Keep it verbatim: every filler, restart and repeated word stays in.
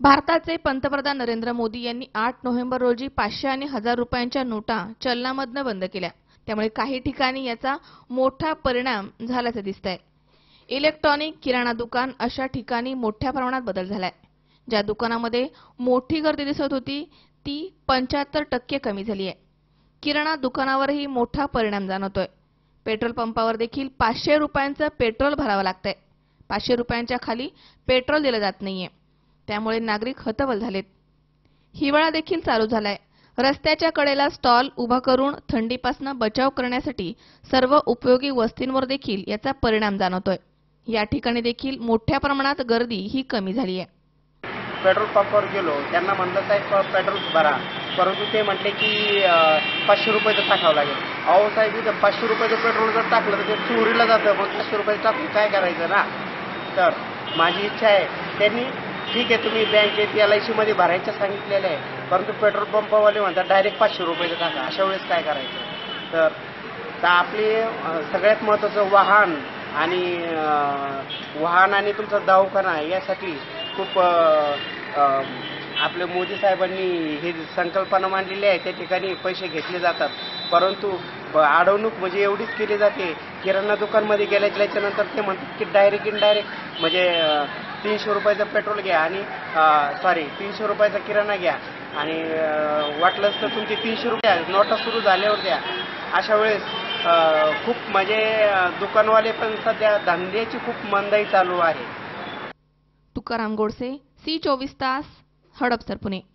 भारताचे पंतप्रधान नरेंद्र मोदी यांनी आठ नोव्हेंबर रोजी पाचशे आणि हजार रुपयांच्या नोटा चलनामधनं बंद केल्या। त्यामुळे काही ठिकाणी याचा मोठा परिणाम झाल्याचे दिसतंय। इलेक्ट्रॉनिक, किराणा दुकान अशा ठिकाणी मोठ्या प्रमाणात बदल झालाय। ज्या दुकानामध्ये मोठी गर्दी दिसत होती ती पंच्याहत्तर टक्के कमी झाली आहे। किराणा दुकानावरही मोठा परिणाम जाणवतोय। पेट्रोल पंपावर देखील पाचशे रुपयांचं पेट्रोल भरावं लागतंय। पाचशे रुपयांच्या खाली पेट्रोल दिलं जात नाहीये। त्यामुळे नागरिक हतबल झालेत। हिवाळा देखील चालू झालाय। रस्त्याच्या कडेला स्टॉल उभा करून थंडीपासून बचाव करण्यासाठी सर्व उपयोगी वस्तूंवर देखील याचा परिणाम जाणवतोय। या ठिकाणी देखील मोठ्या प्रमाणात गर्दी ही कमी झाली आहे। पेट्रोल पंपावर गेलो, त्यांना म्हणलं साहेब पेट्रोल भरा, परंतु ते म्हटले की पाचशे रुपयाचं टाकावं लागेल। अहो साहेब, इथं पाचशे रुपयाचं पेट्रोल जर टाकलं तर ते चोरीला जातं, मग पाचशे रुपयाचं टाकून काय करायचं ना। तर माझी इच्छा आहे, त्यांनी ठीक आहे तुम्ही बँकेत एल आय सी मध्ये भरायचं सांगितलेलं आहे, परंतु पेट्रोल पंपावाले म्हणतात डायरेक्ट पाचशे रुपयाचं टाका। अशा वेळेस काय करायचं? तर तर आपली सगळ्यात महत्त्वाचं वाहन आणि वाहन आणि तुमचा दवाखाना यासाठी खूप आपले मोदी साहेबांनी हे संकल्पना मांडलेली आहे। त्या ठिकाणी पैसे घेतले जातात, परंतु अडवणूक म्हणजे एवढीच केली जाते। किराणा दुकानमध्ये गेल्याच्या नंतर ते म्हणतात की डायरेक्ट इनडायरेक्ट म्हणजे तीनशे रुपयाचं पेट्रोल घ्या आणि सॉरी तीनशे रुपयाचा किराणा घ्या आणि वाटलंच तर तुमचे तीनशे रुपये नोटा सुरू झाल्यावर द्या। अशा वेळेस खूप म्हणजे दुकानवाले पण सध्या धंद्याची खूप मंदाई चालू आहे। तुकाराम गोडसे, सी चोवीस तास, हडपसर, पुणे।